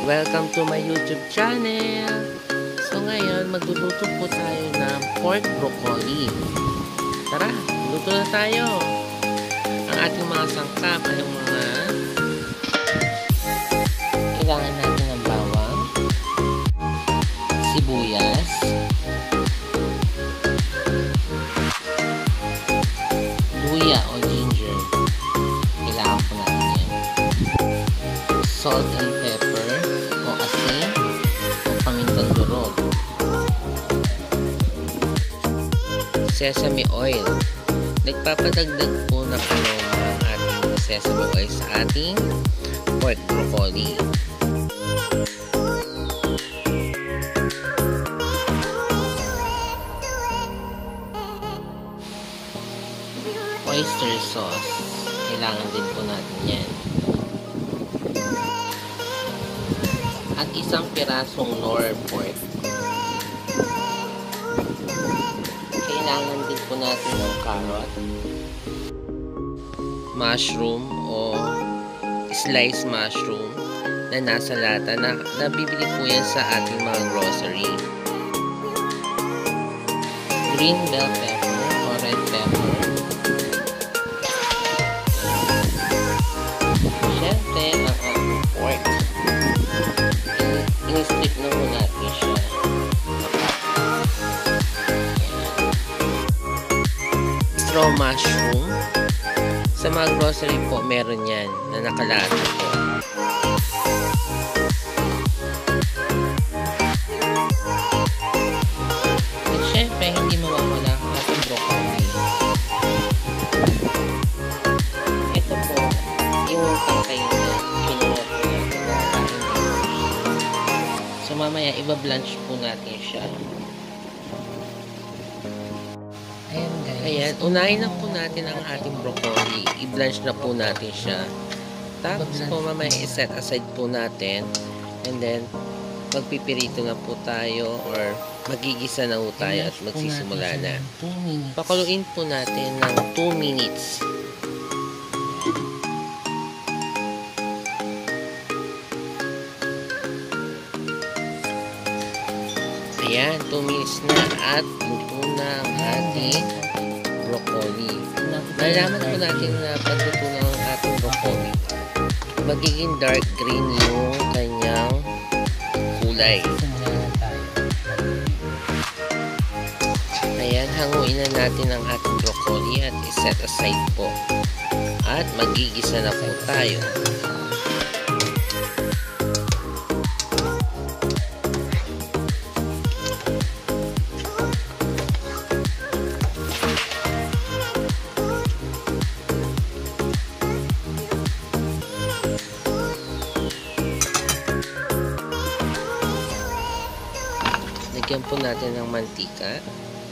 Welcome to my YouTube channel. So ngayon, magluluto po tayo ng pork broccoli. Tara, luto na tayo. Ang ating mga sangkap ay yung mga kailangan natin ng bawang, sibuyas, luya o ginger. Kailangan po natin yan. Salt and pepper o asin o pamintang durog. Sesame oil. Nagpapadagdag po na paloma ang ating sesame oil sa ating pork broccoli. Oyster sauce. Kailangan din po natin yan. At isang pirasong lower pork. Kailangan din po natin ng carrot, mushroom o sliced mushroom na nasa lata na nabibili po yan sa ating mga grocery. Green bell pepper o red pepper. Siyempre, ang ating pork. In-strip na po natin siya. Straw mushroom. Sa mga grocery po, meron yan na nakalata po. At syempre, hindi mawawala ang ating broccoli. Ito po, yung tangkay na kinuha po natin na ating broccoli. So mamaya, iba-blanch po natin siya. Ayan, unahin na po natin ang ating broccoli. I-blanch na po natin siya. Tapos po mamaya i-set aside po natin. And then, magpipirito na po tayo or magigisa na po tayo at magsisimula na. Pakuluin po natin ng 2 minutes. Ayan, 2 minutes na at luto na ang ating broccoli. Nalaman po natin na pagluto ng ating broccoli, magiging dark green yung kanyang kulay. Ayan, hanguin na natin ang ating broccoli at iset aside po. At magigisa na po tayo. Lagyan po natin ng mantika.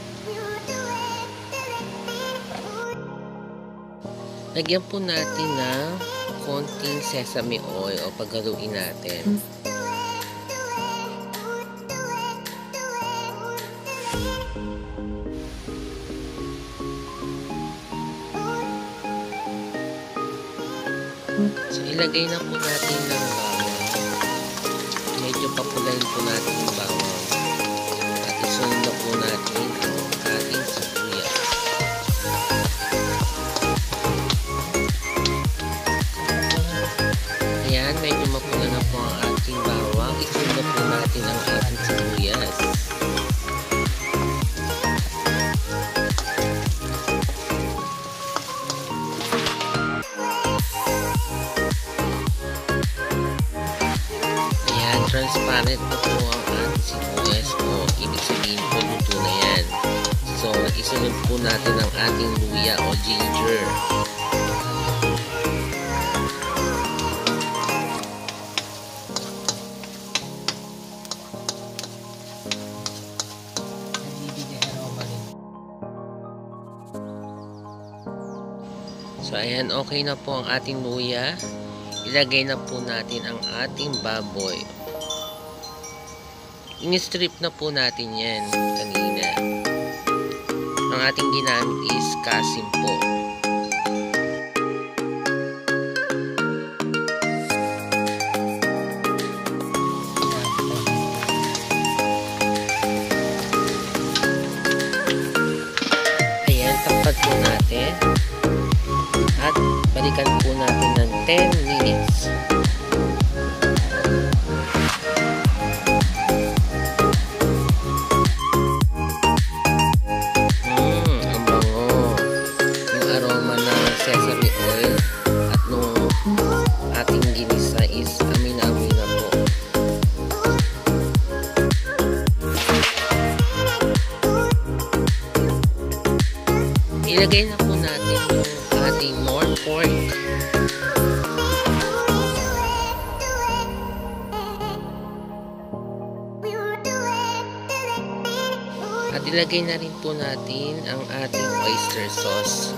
Lagyan po natin ng konting sesame oil o paghaluin natin. So, ilagay na po natin ng bawang. Medyo papulayin po natin yung bawang. Isunod na po natin ang ating sibuyas. Ayan, medyo mapula na po ang ating bawang. Isunod na po natin ang ating sibuyas. Ayan, transparent na po ang ating sibuyas po. Ibig sabihin po, luto na yan. So, isunod po natin ang ating luya o ginger. So, ayan, okay na po ang ating luya. Ilagay na po natin ang ating baboy. In-strip na po natin yan kanina. Ang ating ginamit is kasim po. 10 minutes. Ang bango. Yung aroma ng sesame oil at nung ating ginisa is amoy na po. Ilagay na po natin yung ating North Fork. At ilagay na rin po natin ang ating oyster sauce.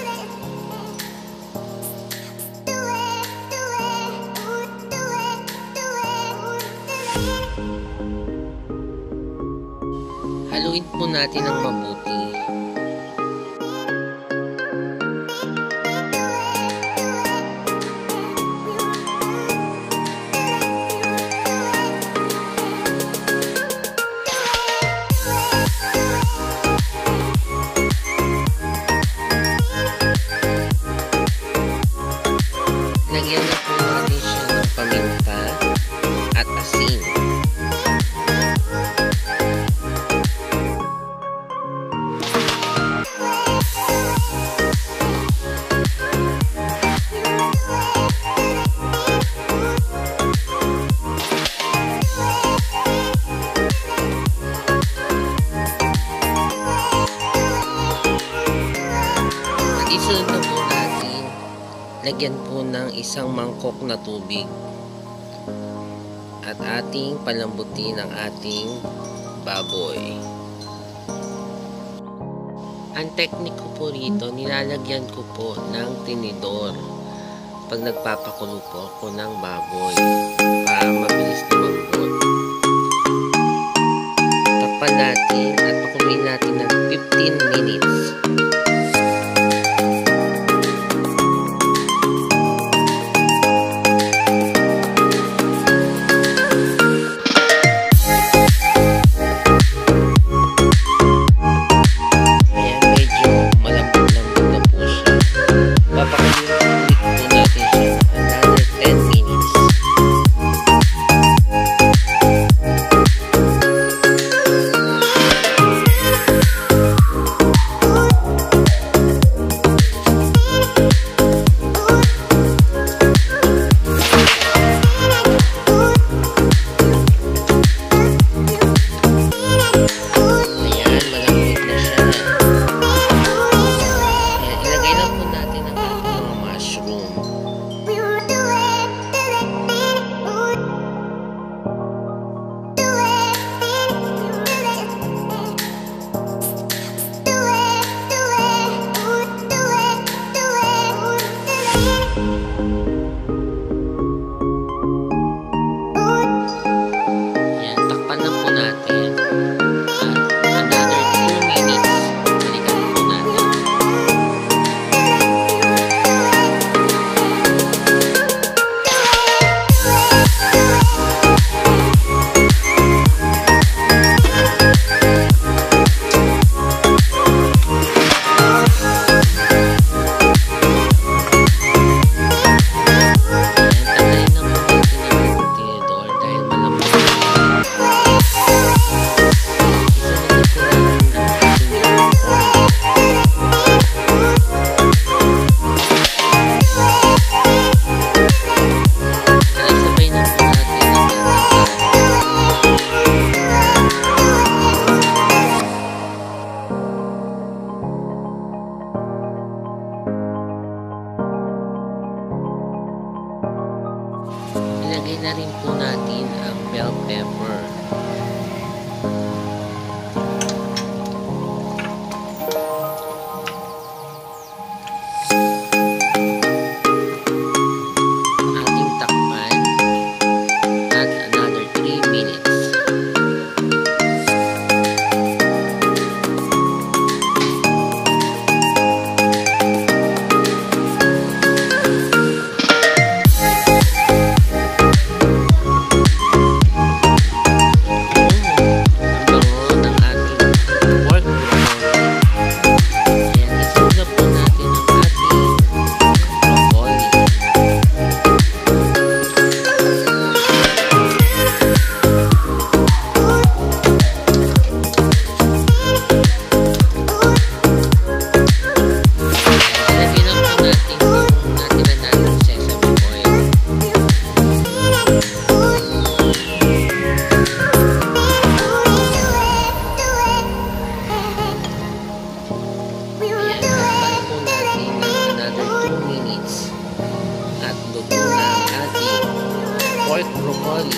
Haluin po natin ng mabuti. Lagyan na po natin siya ng paminta at asin. At isunod na po natin, lagyan po ng isang mangkok na tubig at ating palambutin ang ating baboy. Ang teknik ko po rito, nilalagyan ko po ng tinidor pag nagpapakulo po ako ng baboy para mabilis lumambot. Takpan natin at pakuluin natin ng 15 minutes. Ilagay na rin po natin ang bell pepper. Ating takpan at another 3 minutes. pork broccoli.